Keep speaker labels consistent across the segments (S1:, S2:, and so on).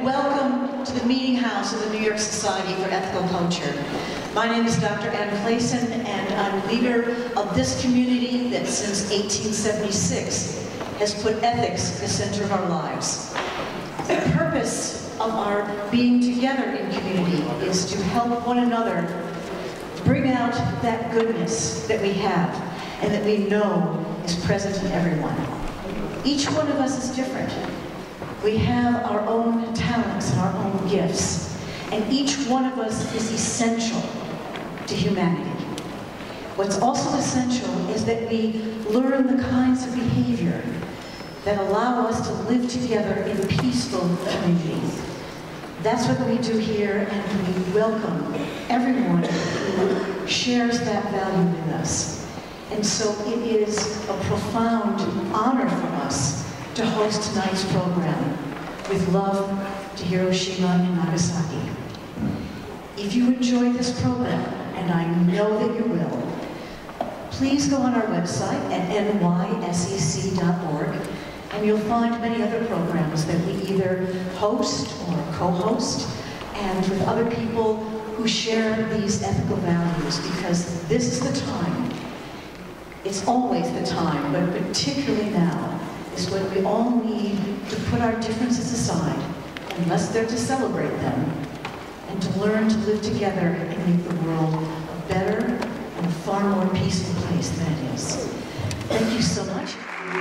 S1: Welcome to the Meeting House of the New York Society for Ethical Culture. My name is Dr. Ann Clayson, and I'm leader of this community that since 1876 has put ethics at the center of our lives. The purpose of our being together in community is to help one another bring out that goodness that we have and that we know is present in everyone. Each one of us is different. We have our own talents and our own gifts, and each one of us is essential to humanity. What's also essential is that we learn the kinds of behavior that allow us to live together in peaceful community. That's what we do here, and we welcome everyone who shares that value with us. And so it is a profound honor for us to host tonight's program with love to Hiroshima and Nagasaki. If you enjoy this program, and I know that you will, please go on our website at nysec.org, and you'll find many other programs that we either host or co-host, and with other people who share these ethical values, because this is the time. It's always the time, but particularly now, is when we all need to put our differences aside, unless they're to celebrate them, and to learn to live together and make the world a better and a far more peaceful place than it is. Thank you so much.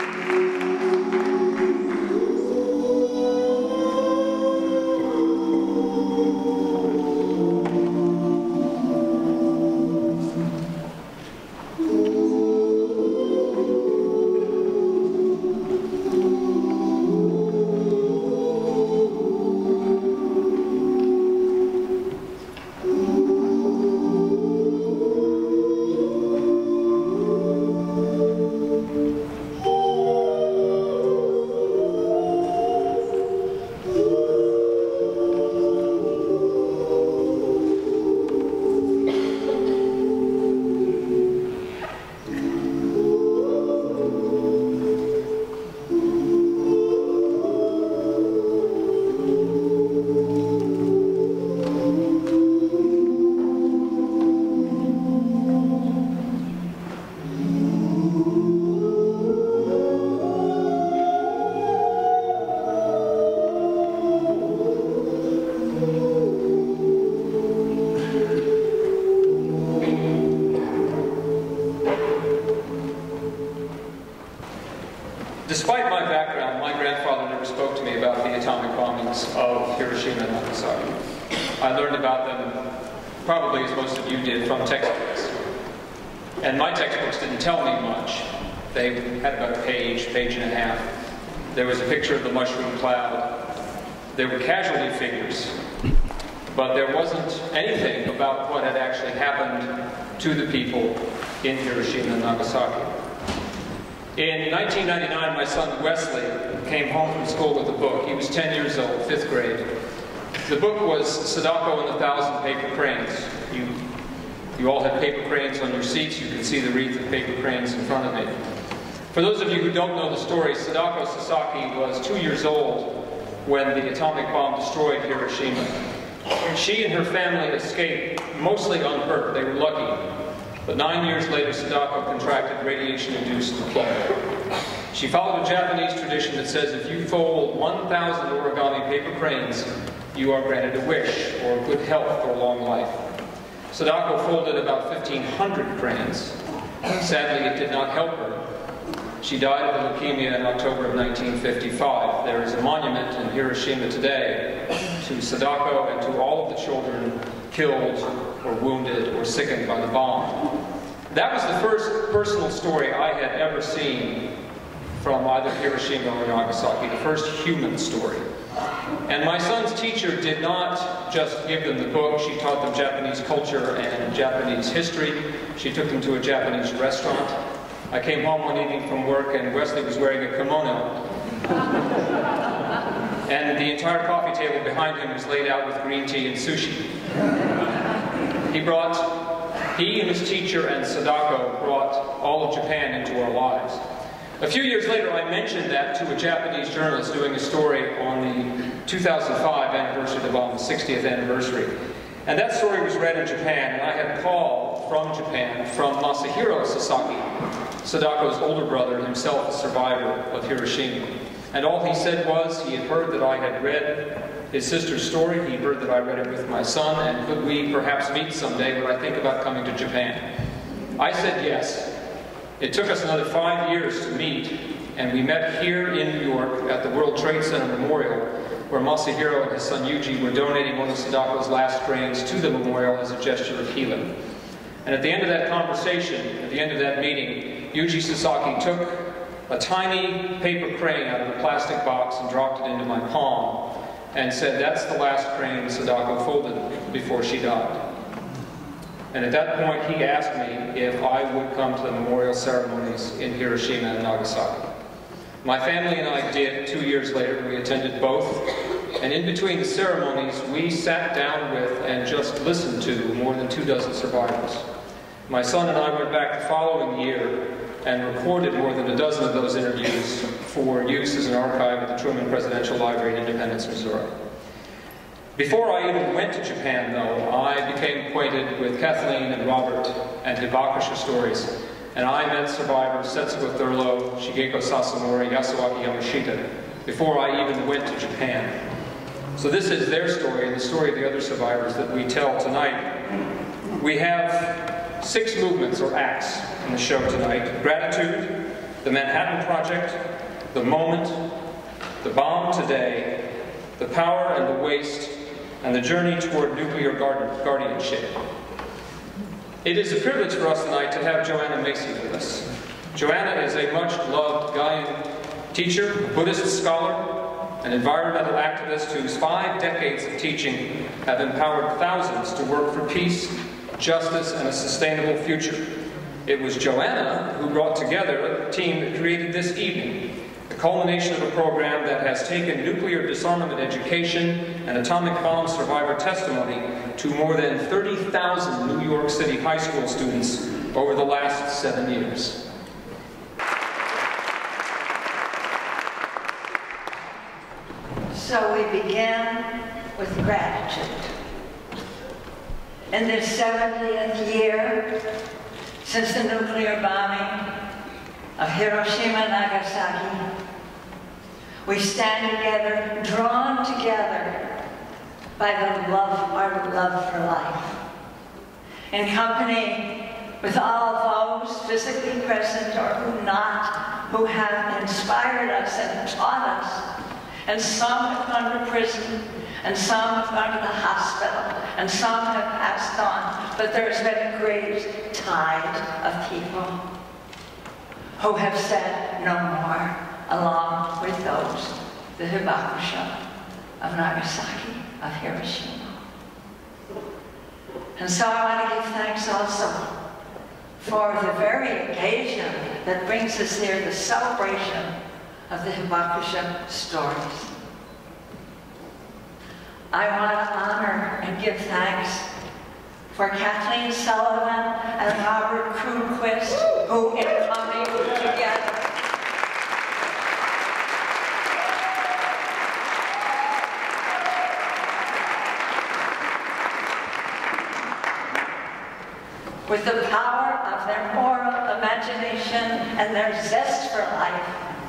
S2: Despite my background, my grandfather never spoke to me about the atomic bombings of Hiroshima and Nagasaki. I learned about them, probably as most of you did, from textbooks. And my textbooks didn't tell me much. They had about a page, page and a half. There was a picture of the mushroom cloud. There were casualty figures, but there wasn't anything about what had actually happened to the people in Hiroshima and Nagasaki. In 1999, my son Wesley came home from school with a book. He was 10 years old, 5th grade. The book was Sadako and the 1,000 Paper Cranes. You all had paper cranes on your seats. You can see the wreath of paper cranes in front of me. For those of you who don't know the story, Sadako Sasaki was 2 years old when the atomic bomb destroyed Hiroshima. She and her family escaped, mostly unhurt. They were lucky. But 9 years later, Sadako contracted radiation-induced leukemia. She followed a Japanese tradition that says if you fold 1,000 origami paper cranes, you are granted a wish, or good health, or long life. Sadako folded about 1,500 cranes. Sadly, it did not help her. She died of leukemia in October of 1955. There is a monument in Hiroshima today to Sadako and to all of the children killed or wounded or sickened by the bomb. That was the first personal story I had ever seen from either Hiroshima or Nagasaki, the first human story. And my son's teacher did not just give them the book. She taught them Japanese culture and Japanese history. She took them to a Japanese restaurant. I came home one evening from work and Wesley was wearing a kimono. And the entire coffee table behind him was laid out with green tea and sushi. He and his teacher and Sadako brought all of Japan into our lives. A few years later, I mentioned that to a Japanese journalist doing a story on the 2005 anniversary of the bomb, the 60th anniversary. And that story was read in Japan, and I had a call from Japan from Masahiro Sasaki, Sadako's older brother, himself a survivor of Hiroshima. And all he said was he had heard that I had read his sister's story, he heard that I read it with my son, and could we perhaps meet someday, would I think about coming to Japan? I said yes. It took us another 5 years to meet, and we met here in New York at the World Trade Center Memorial, where Masahiro and his son Yuji were donating one of Sadako's last grains to the memorial as a gesture of healing. And at the end of that conversation, at the end of that meeting, Yuji Sasaki took a tiny paper crane out of a plastic box and dropped it into my palm and said, "That's the last crane Sadako folded before she died." And at that point, he asked me if I would come to the memorial ceremonies in Hiroshima and Nagasaki. My family and I did 2 years later. We attended both. And in between the ceremonies, we sat down with and just listened to more than 24 survivors. My son and I went back the following year and recorded more than a dozen of those interviews for use as an archive at the Truman Presidential Library in Independence, Missouri. Before I even went to Japan, though, I became acquainted with Kathleen and Robert and Hibakusha stories, and I met survivors Setsuko Thurlow, Shigeko Sasamori, Yasuaki Yamashita, before I even went to Japan. So this is their story and the story of the other survivors that we tell tonight. We have 6 movements or acts in the show tonight: Gratitude, the Manhattan Project, The Moment, The Bomb Today, The Power and the Waste, and the journey toward nuclear guardianship. It is a privilege for us tonight to have Joanna Macy with us. Joanna is a much-loved Gaian teacher, a Buddhist scholar, an environmental activist whose 5 decades of teaching have empowered thousands to work for peace, justice, and a sustainable future. It was Joanna who brought together a team that created this evening, the culmination of a program that has taken nuclear disarmament education and atomic bomb survivor testimony to more than 30,000 New York City high school students over the last 7 years.
S3: So we began with gratitude. In this 70th year since the nuclear bombing of Hiroshima and Nagasaki, we stand together, drawn together by our love for life. In company with all those physically present or who have inspired us and taught us. And some have gone to prison, and some have gone to the hospital, and some have passed on. But there's been a great tide of people who have said no more, along with those, the Hibakusha of Nagasaki, of Hiroshima. And so I want to give thanks also for the very occasion that brings us here, the celebration of the Hibakusha stories. I want to honor and give thanks for Kathleen Sullivan and Robert Kroonquist, who in coming together with the power of their moral imagination and their zest for life,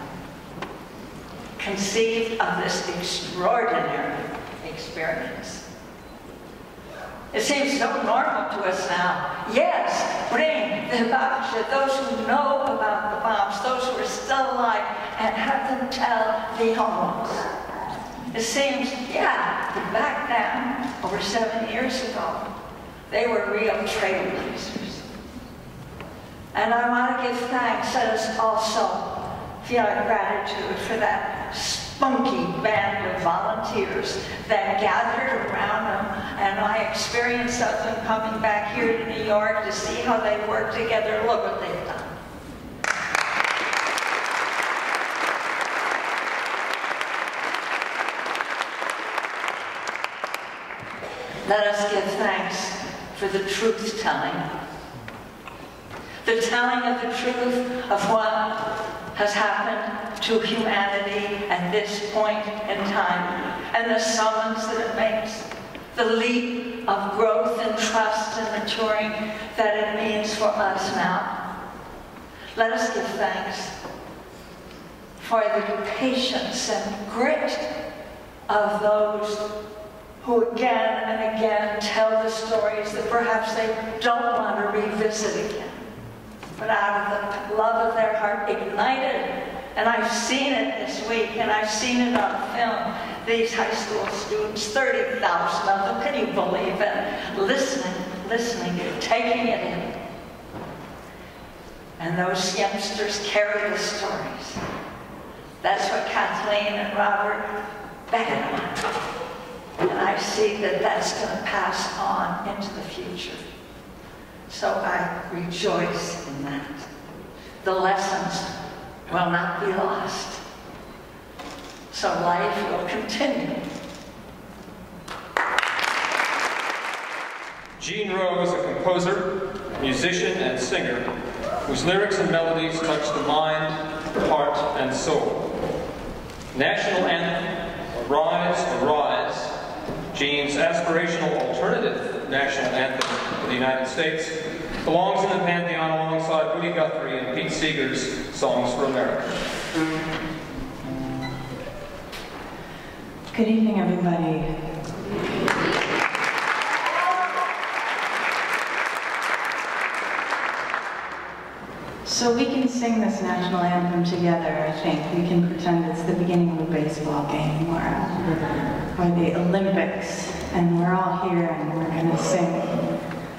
S3: conceived of this extraordinary experience. It seems so normal to us now. Yes, bring the Hibakusha, those who know about the bombs, those who are still alive, and have them tell the almost. It seems, yeah, back then, over 7 years ago, they were real trailblazers. And I want to give thanks, let us also feel our gratitude for that spunky band of volunteers that gathered around them, and I experienced of them coming back here to New York to see how they work together. Look what they've done. Let us give thanks for the truth-telling. The telling of the truth of what has happened to humanity at this point in time, and the summons that it makes, the leap of growth and trust and maturing that it means for us now. Let us give thanks for the patience and grit of those who again and again tell the stories that perhaps they don't want to revisit again, but out of the love of their heart ignited. And I've seen it this week, and I've seen it on film. These high school students, 30,000 of them, can you believe it? Listening, taking it in. And those youngsters carry the stories. That's what Kathleen and Robert beckon on. And I see that that's going to pass on into the future. So I rejoice in that. The lessons will not be lost. So life will continue.
S2: Jean Rohe is a composer, musician, and singer whose lyrics and melodies touch the mind, heart, and soul. National anthem, Arise, Arise, Jean's aspirational alternative national anthem for the United States, belongs in the pantheon alongside Woody Guthrie and Pete Seeger's Songs for America.
S4: Good evening, everybody. So we can sing this national anthem together, I think. We can pretend it's the beginning of a baseball game or the Olympics, and we're all here and we're going to sing.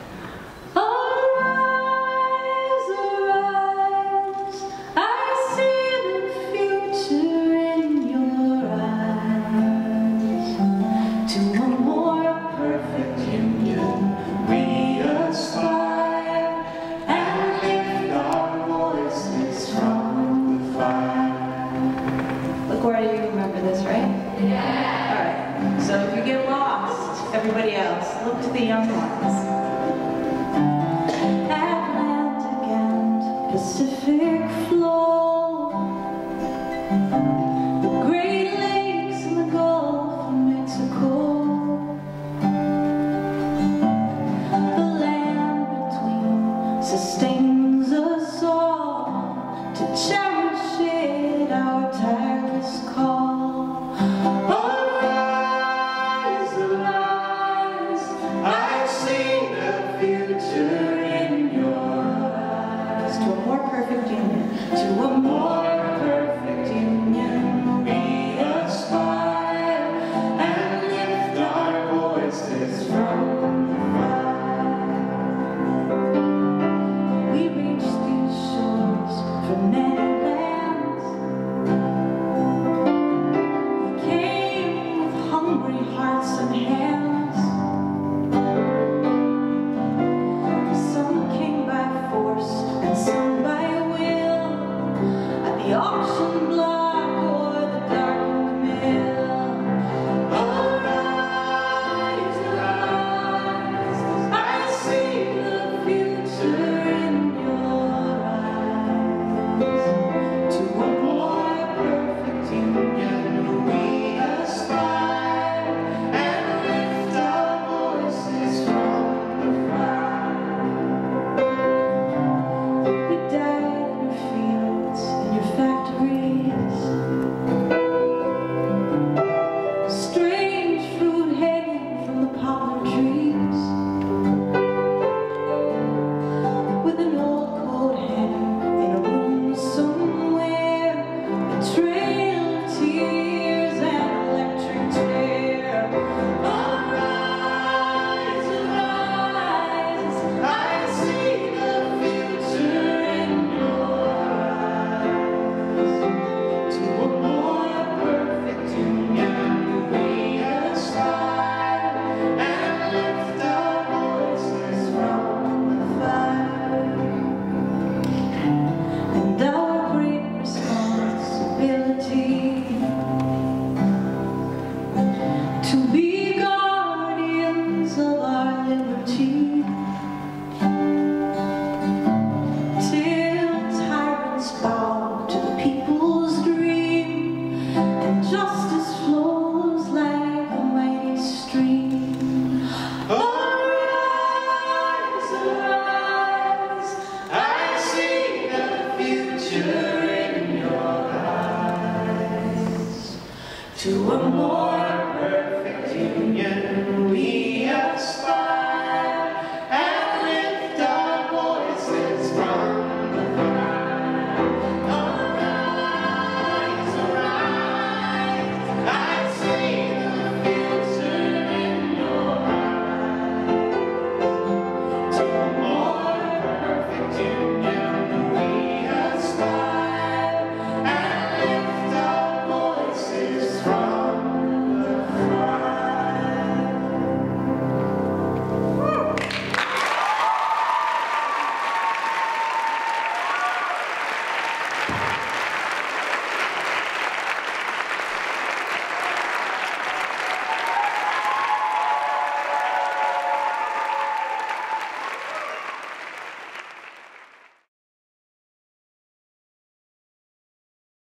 S4: Everybody else, look to the young ones. Atlantic and Pacific